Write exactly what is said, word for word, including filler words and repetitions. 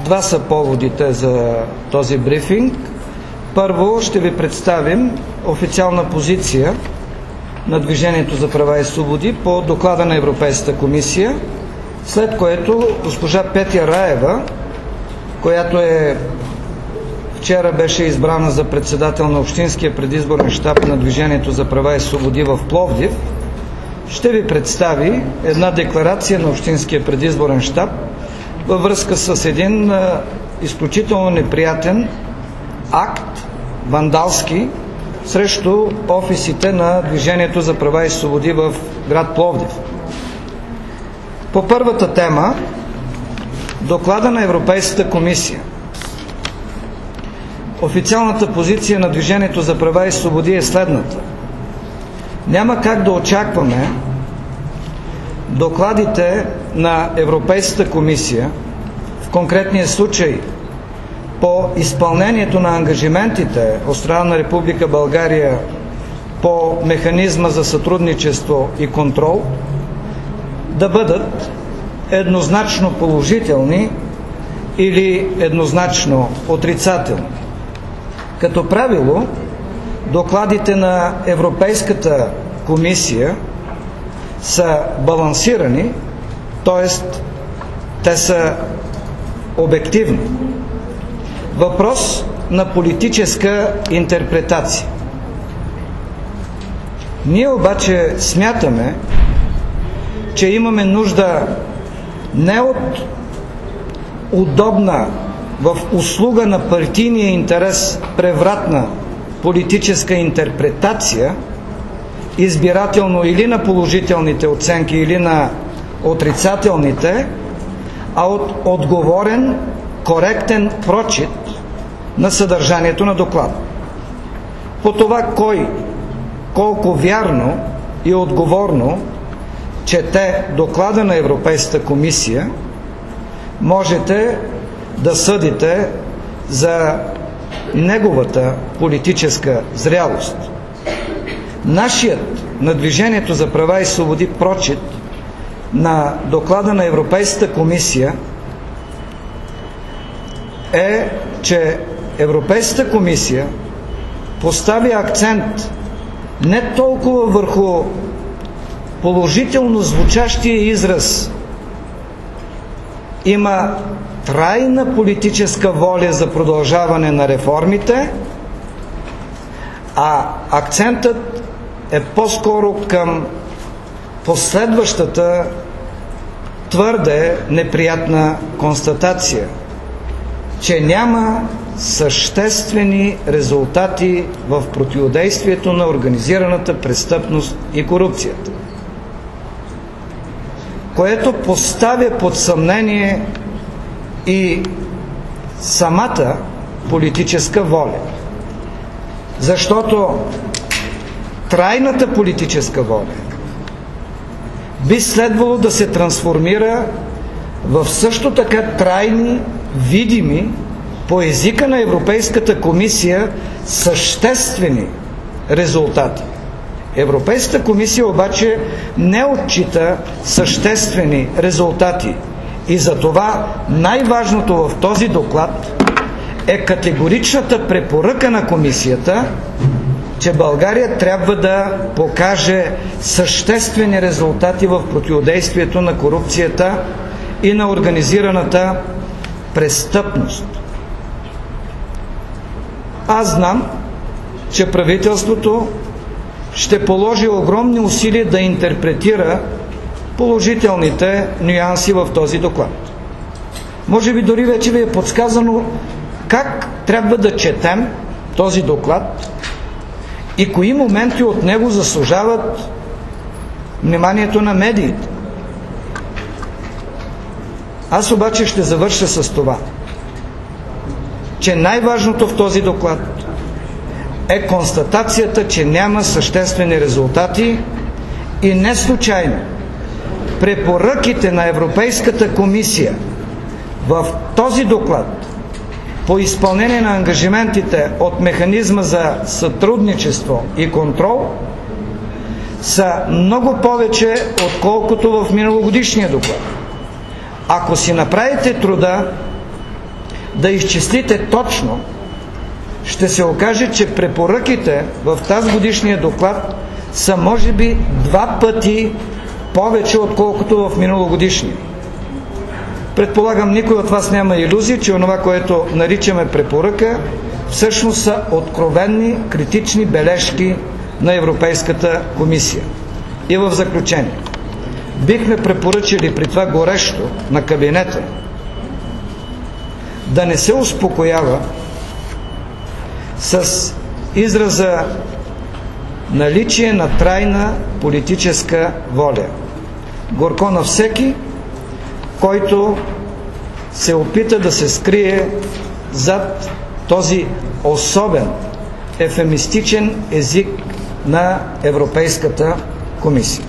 Два са поводите за този брифинг. Първо ще ви представим официална позиция на Движението за права и свободи по доклада на Европейската комисия, след което госпожа Петя Раева, която е вчера беше избрана за председател на Общинския предизборен щаб на Движението за права и свободи в Пловдив, ще ви представи една декларация на Общинския предизборен щаб във връзка с един а, изключително неприятен акт, вандалски, срещу офисите на Движението за права и свободи в град Пловдив. По първата тема, доклада на Европейската комисия. Официалната позиция на Движението за права и свободи е следната. Няма как да очакваме докладите на Европейската комисия, в конкретния случай по изпълнението на ангажиментите от страна на Република България по механизма за сътрудничество и контрол, да бъдат еднозначно положителни или еднозначно отрицателни. Като правило, докладите на Европейската комисия са балансирани, т.е. те са обективни. Въпрос на политическа интерпретация. Ние обаче смятаме, че имаме нужда не от удобна, в услуга на партийния интерес, превратна политическа интерпретация, избирателно или на положителните оценки, или на отрицателните, а от отговорен, коректен прочит на съдържанието на доклада. По това кой колко вярно и отговорно чете доклада на Европейската комисия, можете да съдите за неговата политическа зрялост. Нашият на Движението за права и свободи прочит на доклада на Европейската комисия е, че Европейската комисия поставя акцент не толкова върху положително звучащия израз има трайна политическа воля за продължаване на реформите, а акцентът е по-скоро към последващата твърде неприятна констатация, че няма съществени резултати в противодействието на организираната престъпност и корупцията, което поставя под съмнение и самата политическа воля. Защото трайната политическа воля би следвало да се трансформира в също така трайни, видими, по езика на Европейската комисия, съществени резултати. Европейската комисия обаче не отчита съществени резултати и затова най-важното в този доклад е категоричната препоръка на комисията, че България трябва да покаже съществени резултати в противодействието на корупцията и на организираната престъпност. Аз знам, че правителството ще положи огромни усилия да интерпретира положителните нюанси в този доклад. Може би дори вече ви е подсказано как трябва да четем този доклад и кои моменти от него заслужават вниманието на медиите. Аз обаче ще завърша с това, че най-важното в този доклад е констатацията, че няма съществени резултати и не случайно препоръките на Европейската комисия в този доклад по изпълнение на ангажиментите от механизма за сътрудничество и контрол са много повече, отколкото в миналогодишния доклад. Ако си направите труда да изчислите точно, ще се окаже, че препоръките в тази годишния доклад са може би два пъти повече, отколкото в миналогодишния. Предполагам, никой от вас няма илюзия, че онова, което наричаме препоръка, всъщност са откровенни критични бележки на Европейската комисия. И в заключение, бихме препоръчали при това горещо на кабинета да не се успокоява с израза наличие на трайна политическа воля. Горко на всеки, който се опита да се скрие зад този особен ефемистичен език на Европейската комисия.